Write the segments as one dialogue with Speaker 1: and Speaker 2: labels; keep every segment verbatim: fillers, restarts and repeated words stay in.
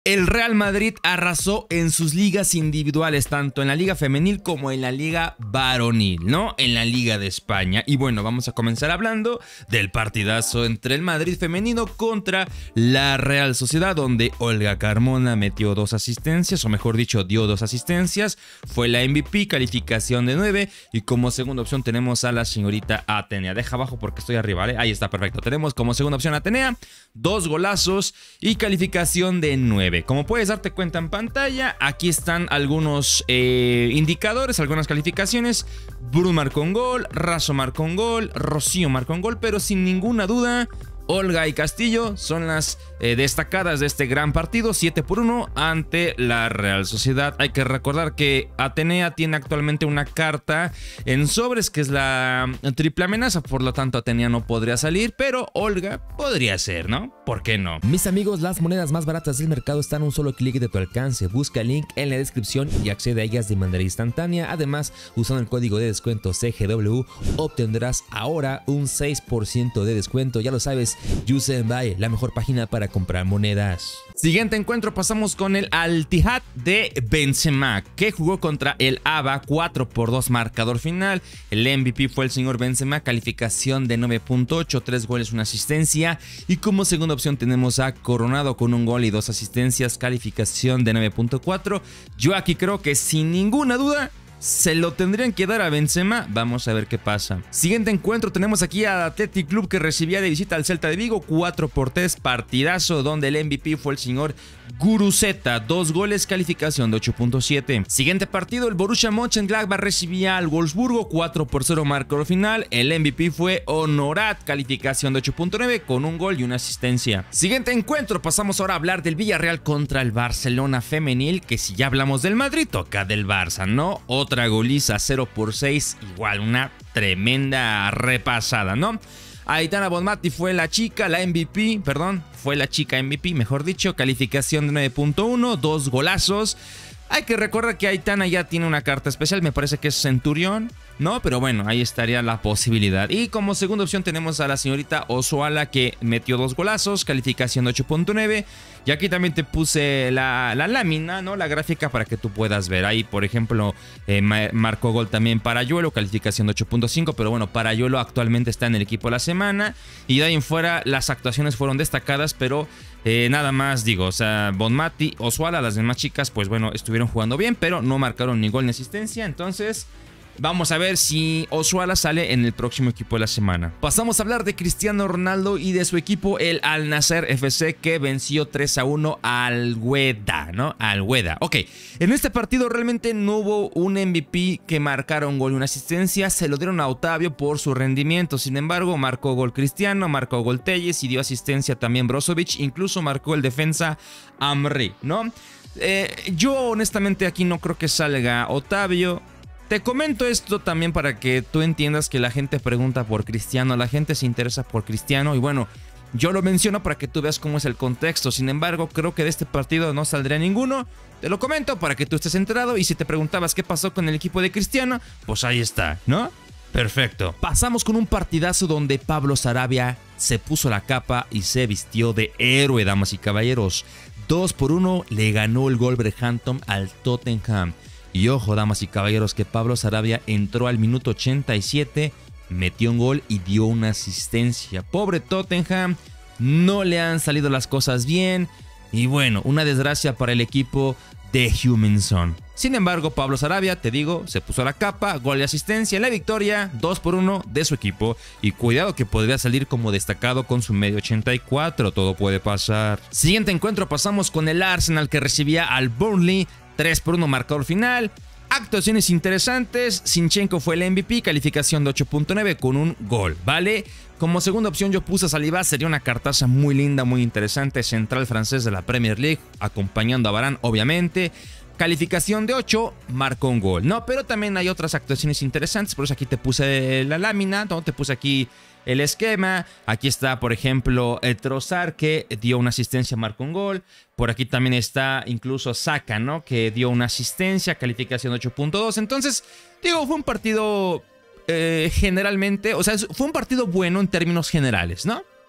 Speaker 1: El Real Madrid arrasó en sus ligas individuales, tanto en la liga femenil como en la liga varonil, ¿no? En la liga de España. Y bueno, vamos a comenzar hablando del partidazo entre el Madrid femenino contra la Real Sociedad, donde Olga Carmona metió dos asistencias, o mejor dicho, dio dos asistencias. Fue la M V P, calificación de nueve. Y como segunda opción tenemos a la señorita Atenea. Deja abajo porque estoy arriba, ¿vale? Ahí está, perfecto. Tenemos como segunda opción a Atenea, dos golazos y calificación de nueve. Como puedes darte cuenta en pantalla, aquí están algunos eh, indicadores, algunas calificaciones. Bruno marcó un gol, Raso marcó un gol, Rocío marcó un gol, pero sin ninguna duda, Olga y Castillo son las eh, destacadas de este gran partido, siete por uno ante la Real Sociedad. Hay que recordar que Atenea tiene actualmente una carta en sobres que es la triple amenaza, por lo tanto Atenea no podría salir, pero Olga podría ser, ¿no? ¿Por qué no?
Speaker 2: Mis amigos, las monedas más baratas del mercado están a un solo clic de tu alcance. Busca el link en la descripción y accede a ellas de manera instantánea. Además, usando el código de descuento C G W obtendrás ahora un seis por ciento de descuento. Ya lo sabes, Use and Buy, la mejor página para comprar monedas.
Speaker 1: Siguiente encuentro, pasamos con el Al-Ittihad de Benzema, que jugó contra el A B A, cuatro por dos marcador final. El M V P fue el señor Benzema, calificación de nueve punto ocho, tres goles, una asistencia. Y como segunda opción tenemos a Coronado con un gol y dos asistencias, calificación de nueve punto cuatro. Yo aquí creo que sin ninguna duda se lo tendrían que dar a Benzema. Vamos a ver qué pasa. Siguiente encuentro, tenemos aquí a Athletic Club, que recibía de visita al Celta de Vigo, cuatro por tres, partidazo donde el M V P fue el señor Guruceta, dos goles, calificación de ocho punto siete. Siguiente partido, el Borussia Mönchengladbach recibía al Wolfsburgo, cuatro por cero marcador final. El M V P fue Honorat, calificación de ocho punto nueve con un gol y una asistencia. Siguiente encuentro, pasamos ahora a hablar del Villarreal contra el Barcelona femenil, que si ya hablamos del Madrid, toca del Barça, ¿no? Otra goliza, cero por seis, igual una tremenda repasada, ¿no? Aitana Bonmati fue la chica, la M V P, perdón, fue la chica M V P, mejor dicho, calificación de nueve punto uno, dos golazos. Hay que recordar que Aitana ya tiene una carta especial, me parece que es Centurión, ¿no? Pero bueno, ahí estaría la posibilidad. Y como segunda opción tenemos a la señorita Osoala, que metió dos golazos, calificación de ocho punto nueve. Y aquí también te puse la, la lámina, ¿no? La gráfica para que tú puedas ver. Ahí, por ejemplo, eh, marcó gol también Parayuelo, calificación de ocho punto cinco. Pero bueno, Parayuelo actualmente está en el equipo de la semana. Y de ahí en fuera las actuaciones fueron destacadas, pero eh, nada más digo, o sea, Bonmati, Osoala, las demás chicas, pues bueno, estuvieron jugando bien, pero no marcaron ni gol ni asistencia. Entonces vamos a ver si Osoala sale en el próximo equipo de la semana. Pasamos a hablar de Cristiano Ronaldo y de su equipo, el Al Nassr F C, que venció tres a uno al Weda, ¿no? Al Weda. Ok, en este partido realmente no hubo un M V P que marcara un gol y una asistencia. Se lo dieron a Otavio por su rendimiento. Sin embargo, marcó gol Cristiano, marcó gol Telles y dio asistencia también Brozovic. Incluso marcó el defensa Amri, ¿no? Eh, yo honestamente aquí no creo que salga Otavio. Te comento esto también para que tú entiendas que la gente pregunta por Cristiano, la gente se interesa por Cristiano y bueno, yo lo menciono para que tú veas cómo es el contexto. Sin embargo, creo que de este partido no saldría ninguno. Te lo comento para que tú estés enterado y si te preguntabas qué pasó con el equipo de Cristiano, pues ahí está, ¿no? Perfecto. Pasamos con un partidazo donde Pablo Sarabia se puso la capa y se vistió de héroe, damas y caballeros. dos por uno le ganó el Wolverhampton al Tottenham. Y ojo, damas y caballeros, que Pablo Sarabia entró al minuto ochenta y siete, metió un gol y dio una asistencia. Pobre Tottenham, no le han salido las cosas bien. Y bueno, una desgracia para el equipo de Huminson. Sin embargo, Pablo Sarabia, te digo, se puso la capa, gol y asistencia en la victoria, dos por uno de su equipo. Y cuidado que podría salir como destacado con su medio ochenta y cuatro, todo puede pasar. Siguiente encuentro, pasamos con el Arsenal, que recibía al Burnley, tres por uno marcador final. Actuaciones interesantes. Zinchenko fue el M V P, calificación de ocho punto nueve con un gol, ¿vale? Como segunda opción yo puse a Saliba, sería una cartaza muy linda, muy interesante. Central francés de la Premier League, acompañando a Varane, obviamente. Calificación de ocho, marcó un gol, ¿no? Pero también hay otras actuaciones interesantes, por eso aquí te puse la lámina, ¿no? Te puse aquí el esquema. Aquí está, por ejemplo, el Trossard, que dio una asistencia, marcó un gol. Por aquí también está incluso Saka, ¿no? Que dio una asistencia, calificación de ocho punto dos. Entonces, digo, fue un partido eh, generalmente, o sea, fue un partido bueno en términos generales, ¿no?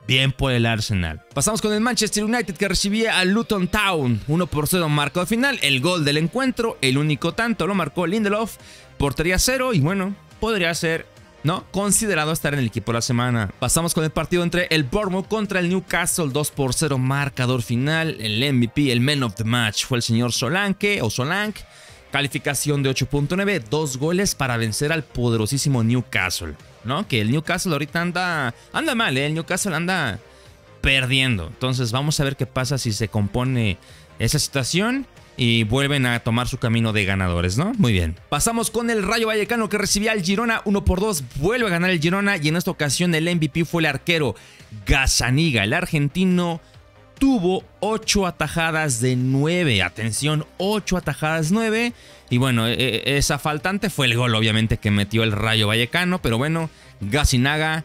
Speaker 1: Bien por el Arsenal. Pasamos con el Manchester United, que recibía al Luton Town. uno por cero marcador final. El gol del encuentro, el único tanto, lo marcó Lindelof. Portería cero y bueno, podría ser, ¿no?, considerado estar en el equipo de la semana. Pasamos con el partido entre el Bournemouth contra el Newcastle. dos por cero marcador final. El M V P, el Man of the Match, fue el señor Solanke o Solanke. Calificación de ocho punto nueve. Dos goles para vencer al poderosísimo Newcastle, ¿no? Que el Newcastle ahorita anda, anda mal, ¿eh? El Newcastle anda perdiendo. Entonces vamos a ver qué pasa si se compone esa situación y vuelven a tomar su camino de ganadores, ¿no? Muy bien. Pasamos con el Rayo Vallecano, que recibía al Girona uno por dos. Vuelve a ganar el Girona y en esta ocasión el M V P fue el arquero Gazzaniga. El argentino tuvo ocho atajadas de nueve. Atención, ocho atajadas nueve. Y bueno, esa faltante fue el gol, obviamente, que metió el Rayo Vallecano. Pero bueno, Gazzaniga,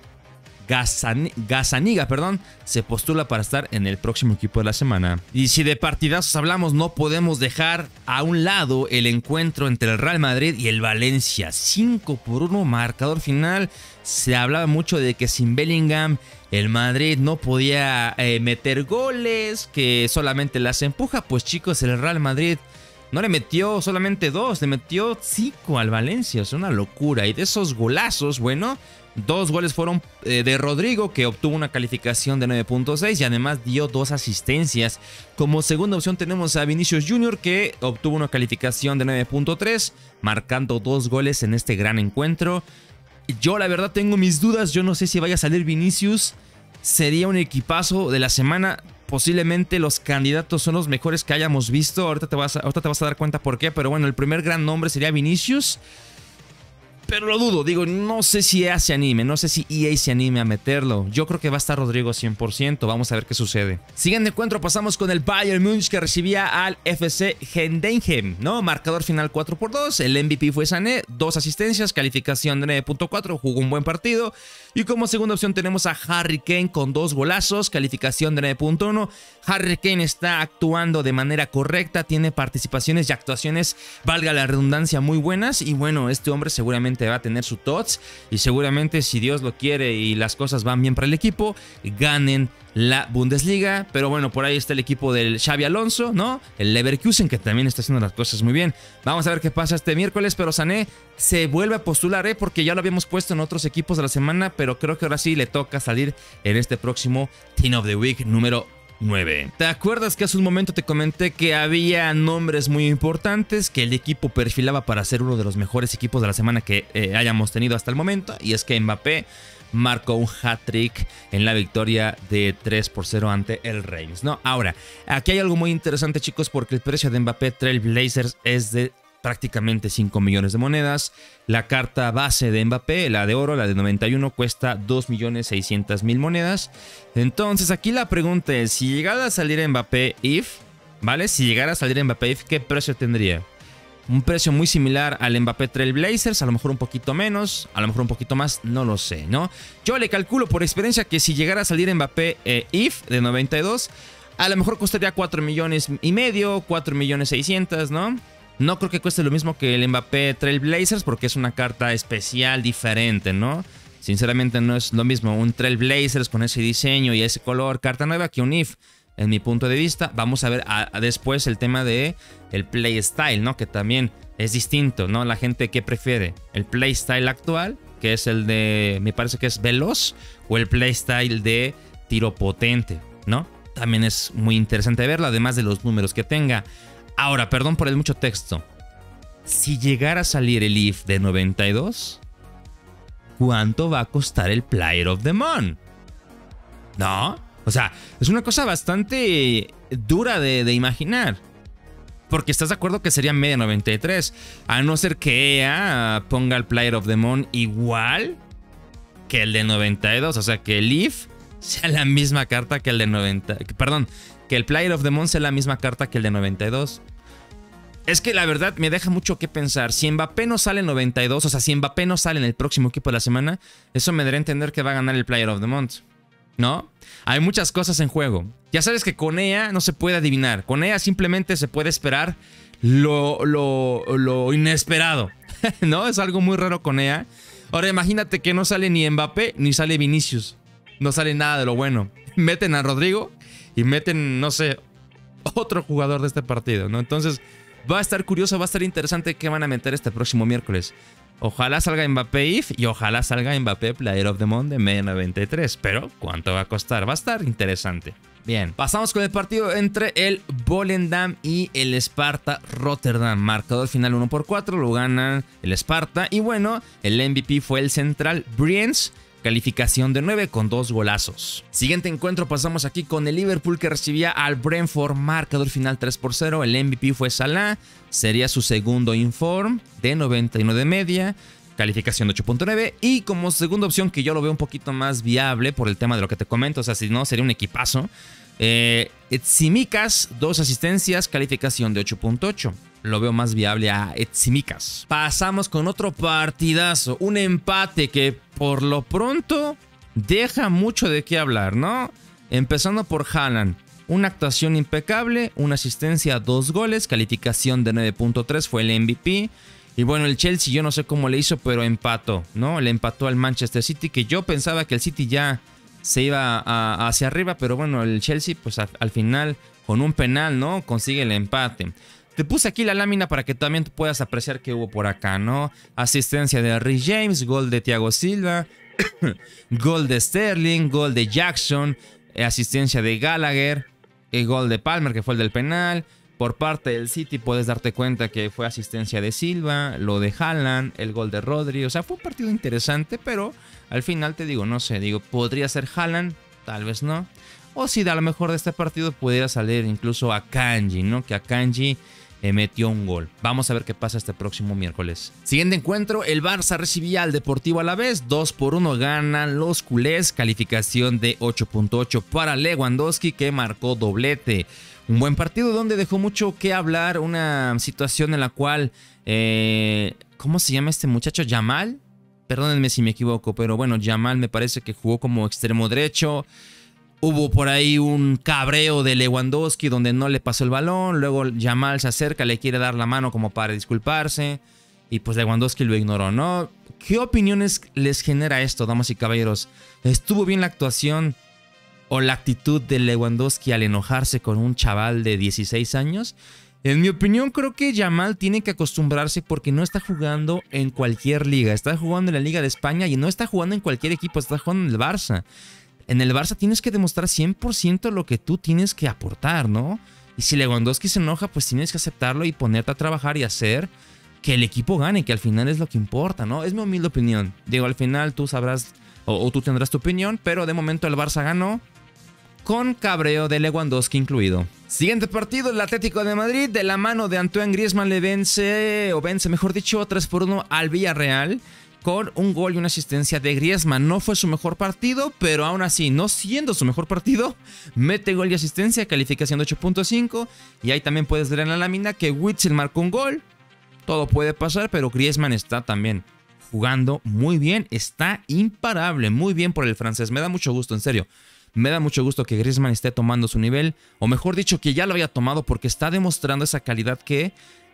Speaker 1: Gazzaniga, perdón, se postula para estar en el próximo equipo de la semana. Y si de partidazos hablamos, no podemos dejar a un lado el encuentro entre el Real Madrid y el Valencia. cinco por uno marcador final. Se hablaba mucho de que sin Bellingham el Madrid no podía eh, meter goles, que solamente las empuja. Pues chicos, el Real Madrid no le metió solamente dos, le metió cinco al Valencia. Es una locura. Y de esos golazos, bueno, dos goles fueron eh, de Rodrigo, que obtuvo una calificación de nueve punto seis y además dio dos asistencias. Como segunda opción tenemos a Vinicius Junior, que obtuvo una calificación de nueve punto tres, marcando dos goles en este gran encuentro. Yo la verdad tengo mis dudas, yo no sé si vaya a salir Vinicius. Sería un equipazo de la semana. Posiblemente los candidatos son los mejores que hayamos visto. Ahorita te vas a, ahorita te vas a dar cuenta por qué. Pero bueno, el primer gran nombre sería Vinicius. Pero lo dudo, digo, no sé si E A se anime, no sé si E A se anime a meterlo. Yo creo que va a estar Rodrigo cien por ciento, vamos a ver qué sucede. Siguiente encuentro, pasamos con el Bayern Múnich, que recibía al F C Heidenheim, ¿no? Marcador final cuatro por dos, el M V P fue Sané, dos asistencias, calificación de nueve punto cuatro, jugó un buen partido. Y como segunda opción tenemos a Harry Kane con dos golazos, calificación de nueve punto uno. Harry Kane está actuando de manera correcta, tiene participaciones y actuaciones, valga la redundancia, muy buenas. Y bueno, este hombre seguramente va a tener su T O T S y seguramente, si Dios lo quiere y las cosas van bien para el equipo, ganen la Bundesliga. Pero bueno, por ahí está el equipo del Xabi Alonso, ¿no? El Leverkusen, que también está haciendo las cosas muy bien. Vamos a ver qué pasa este miércoles, pero Sané se vuelve a postular, ¿eh? Porque ya lo habíamos puesto en otros equipos de la semana, pero creo que ahora sí le toca salir en este próximo Team of the Week número nueve. ¿Te acuerdas que hace un momento te comenté que había nombres muy importantes que el equipo perfilaba para ser uno de los mejores equipos de la semana que eh, hayamos tenido hasta el momento? Y es que Mbappé marcó un hat-trick en la victoria de tres por cero ante el Reims, ¿no? Ahora, aquí hay algo muy interesante, chicos, porque el precio de Mbappé Trailblazers es de prácticamente cinco millones de monedas. La carta base de Mbappé, la de oro, la de noventa y uno, cuesta dos millones seiscientas mil monedas. Entonces aquí la pregunta es, si llegara a salir Mbappé I F, ¿vale? Si llegara a salir Mbappé I F, ¿qué precio tendría? Un precio muy similar al Mbappé Trailblazers, a lo mejor un poquito menos, a lo mejor un poquito más, no lo sé, ¿no? Yo le calculo por experiencia que si llegara a salir Mbappé eh, I F de noventa y dos, a lo mejor costaría cuatro millones y medio, cuatro millones seiscientos, ¿no? No creo que cueste lo mismo que el Mbappé Trailblazers porque es una carta especial, diferente, ¿no? Sinceramente no es lo mismo un Trailblazers con ese diseño y ese color, carta nueva, que un I F, en mi punto de vista. Vamos a ver a, a después el tema de el playstyle, ¿no? Que también es distinto, ¿no? La gente que prefiere el playstyle actual, que es el de, me parece que es veloz, o el playstyle de tiro potente, ¿no? También es muy interesante verlo, además de los números que tenga. Ahora, perdón por el mucho texto. Si llegara a salir el I F de noventa y dos, ¿cuánto va a costar el Player of the Month? ¿No? O sea, es una cosa bastante dura de, de imaginar. Porque estás de acuerdo que sería media noventa y tres. A no ser que E A ponga el Player of the Month igual que el de noventa y dos. O sea, que el I F sea la misma carta que el de noventa. Perdón, que el Player of the Month sea la misma carta que el de noventa y dos. Es que la verdad me deja mucho que pensar. Si Mbappé no sale en noventa y dos, o sea, si Mbappé no sale en el próximo equipo de la semana, eso me daría a entender que va a ganar el Player of the Month, ¿no? Hay muchas cosas en juego. Ya sabes que con E A no se puede adivinar. Con E A simplemente se puede esperar lo, lo, lo inesperado, ¿no? Es algo muy raro con E A. Ahora imagínate que no sale ni Mbappé ni sale Vinicius. no sale nada de lo bueno. Meten a Rodrigo y meten, no sé, otro jugador de este partido, ¿no? Entonces va a estar curioso, va a estar interesante qué van a meter este próximo miércoles. Ojalá salga Mbappé I F y ojalá salga Mbappé Player of the Month de media noventa y tres. Pero ¿cuánto va a costar? Va a estar interesante. Bien, pasamos con el partido entre el Volendam y el Sparta Rotterdam. Marcador final uno por cuatro, lo gana el Sparta. Y bueno, el M V P fue el central Briens. Calificación de nueve con dos golazos. Siguiente encuentro, pasamos aquí con el Liverpool que recibía al Brentford. Marcador final tres por cero. El M V P fue Salah. Sería su segundo inform de noventa y nueve de media. Calificación de ocho punto nueve. Y como segunda opción, que yo lo veo un poquito más viable por el tema de lo que te comento. O sea, si no, sería un equipazo. Eh, Tsimikas, dos asistencias. Calificación de ocho punto ocho. Lo veo más viable a Tsimikas. Pasamos con otro partidazo. Un empate que por lo pronto deja mucho de qué hablar, ¿no? Empezando por Haaland. Una actuación impecable, una asistencia, dos goles, calificación de nueve punto tres, fue el M V P. Y bueno, el Chelsea yo no sé cómo le hizo, pero empató, ¿no? Le empató al Manchester City, que yo pensaba que el City ya se iba a, hacia arriba, pero bueno, el Chelsea pues a, al final con un penal, ¿no? Consigue el empate. Te puse aquí la lámina para que también puedas apreciar qué hubo por acá, ¿no? Asistencia de Reece James, gol de Thiago Silva, gol de Sterling, gol de Jackson, asistencia de Gallagher, el gol de Palmer que fue el del penal. Por parte del City puedes darte cuenta que fue asistencia de Silva, lo de Haaland, el gol de Rodri. O sea, fue un partido interesante, pero al final te digo, no sé, digo, podría ser Haaland, tal vez no. O si a lo mejor de este partido pudiera salir incluso Akanji, ¿no? Que Akanji eh, metió un gol. Vamos a ver qué pasa este próximo miércoles. Siguiente encuentro, el Barça recibía al Deportivo Alavés. dos por uno ganan los culés. Calificación de ocho punto ocho para Lewandowski, que marcó doblete. Un buen partido donde dejó mucho que hablar. Una situación en la cual... Eh, ¿Cómo se llama este muchacho? ¿Yamal? Perdónenme si me equivoco, pero bueno, Yamal me parece que jugó como extremo derecho. Hubo por ahí un cabreo de Lewandowski donde no le pasó el balón. Luego Yamal se acerca, le quiere dar la mano como para disculparse. Y pues Lewandowski lo ignoró, ¿no? ¿Qué opiniones les genera esto, damas y caballeros? ¿Estuvo bien la actuación o la actitud de Lewandowski al enojarse con un chaval de dieciséis años? En mi opinión, creo que Yamal tiene que acostumbrarse porque no está jugando en cualquier liga. Está jugando en la Liga de España y no está jugando en cualquier equipo, está jugando en el Barça. En el Barça tienes que demostrar cien por ciento lo que tú tienes que aportar, ¿no? Y si Lewandowski se enoja, pues tienes que aceptarlo y ponerte a trabajar y hacer que el equipo gane, que al final es lo que importa, ¿no? Es mi humilde opinión. Digo, al final tú sabrás o, o tú tendrás tu opinión, pero de momento el Barça ganó con cabreo de Lewandowski incluido. Siguiente partido, el Atlético de Madrid, de la mano de Antoine Griezmann le vence, o vence mejor dicho, tres por uno al Villarreal. Con un gol y una asistencia de Griezmann. No fue su mejor partido, pero aún así, no siendo su mejor partido, mete gol y asistencia, calificación de ocho punto cinco. Y ahí también puedes ver en la lámina que Witsel marcó un gol. Todo puede pasar, pero Griezmann está también jugando muy bien. Está imparable, muy bien por el francés. Me da mucho gusto, en serio. Me da mucho gusto que Griezmann esté tomando su nivel. O mejor dicho, que ya lo había tomado porque está demostrando esa calidad que...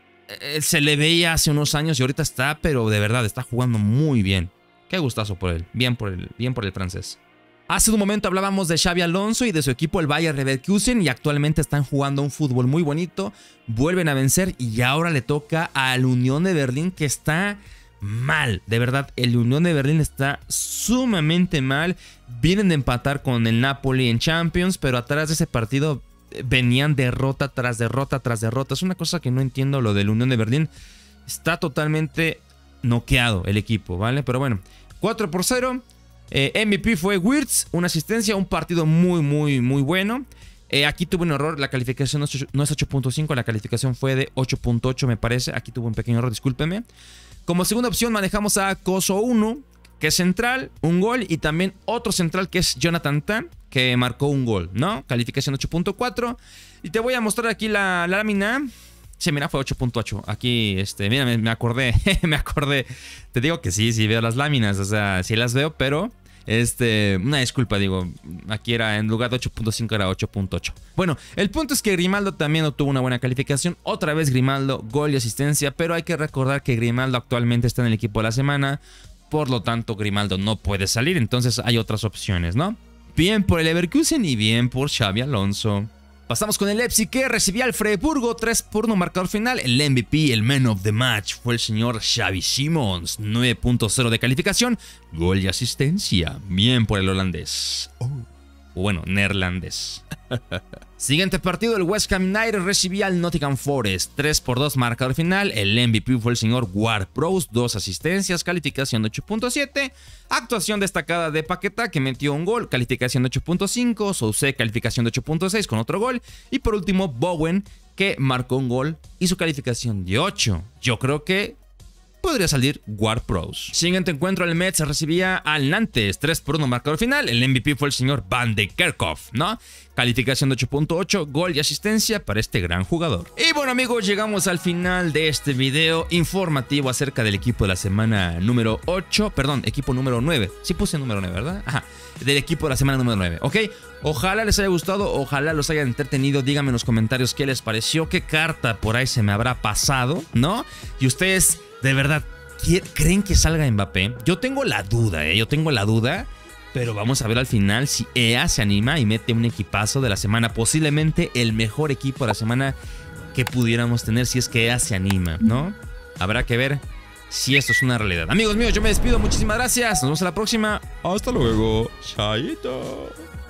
Speaker 1: se le veía hace unos años y ahorita está, pero de verdad está jugando muy bien. Qué gustazo por él, bien por el, bien por el francés. Hace un momento hablábamos de Xabi Alonso y de su equipo el Bayer Leverkusen y actualmente están jugando un fútbol muy bonito. Vuelven a vencer y ahora le toca al Unión de Berlín, que está mal. De verdad, el Unión de Berlín está sumamente mal. Vienen de empatar con el Napoli en Champions, pero atrás de ese partido venían derrota tras derrota tras derrota. Es una cosa que no entiendo lo del Unión de Berlín. Está totalmente noqueado el equipo, ¿vale? Pero bueno, cuatro por cero. Eh, M V P fue Wirtz, una asistencia, un partido muy, muy, muy bueno. Eh, aquí tuvo un error, la calificación no es ocho punto cinco, la calificación fue de ocho punto ocho me parece. Aquí tuvo un pequeño error, discúlpeme. Como segunda opción manejamos a Koso uno, que es central, un gol, y también otro central que es Jonathan Tah, que marcó un gol, ¿no? Calificación ocho punto cuatro. Y te voy a mostrar aquí la, la lámina. Sí, mira, fue ocho punto ocho. Aquí, este, mira, me, me acordé, me acordé. Te digo que sí, sí veo las láminas, o sea, sí las veo, pero, este, una disculpa, digo, aquí era, en lugar de ocho punto cinco era ocho punto ocho. Bueno, el punto es que Grimaldo también obtuvo una buena calificación. Otra vez Grimaldo, gol y asistencia, pero hay que recordar que Grimaldo actualmente está en el equipo de la semana. Por lo tanto, Grimaldo no puede salir, entonces hay otras opciones, ¿no? Bien por el Leverkusen y bien por Xabi Alonso. Pasamos con el Leipzig, que recibía al Freiburgo, tres por uno marcador final. El M V P, el man of the match, fue el señor Xavi Simons, nueve punto cero de calificación, gol y asistencia. Bien por el holandés. Oh. Bueno, neerlandés. Siguiente partido, el West Ham United recibía al Nottingham Forest, tres por dos marcador final. El M V P fue el señor Ward-Prowse, dos asistencias, calificación de ocho punto siete. Actuación destacada de Paquetá, que metió un gol, calificación de ocho punto cinco. Sousé, calificación de ocho punto seis con otro gol. Y por último, Bowen, que marcó un gol y su calificación de ocho. Yo creo que podría salir Ward-Prowse. Siguiente encuentro, el Metz recibía al Nantes, tres por uno marcador final. El M V P fue el señor Van de Kerkhoff, ¿no? Calificación de ocho punto ocho, gol y asistencia para este gran jugador. Y bueno, amigos, llegamos al final de este video informativo acerca del equipo de la semana número ocho, perdón, equipo número nueve. Sí puse número nueve, ¿verdad? Ajá, del equipo de la semana número nueve, ¿ok? Ojalá les haya gustado, ojalá los haya entretenido. Díganme en los comentarios qué les pareció, qué carta por ahí se me habrá pasado, ¿no? Y ustedes, de verdad, ¿creen que salga Mbappé? Yo tengo la duda, ¿eh? Yo tengo la duda. Pero vamos a ver al final si E A se anima y mete un equipazo de la semana. Posiblemente el mejor equipo de la semana que pudiéramos tener si es que E A se anima, ¿no? Habrá que ver si esto es una realidad. Amigos míos, yo me despido. Muchísimas gracias. Nos vemos a la próxima. Hasta luego. Chaito.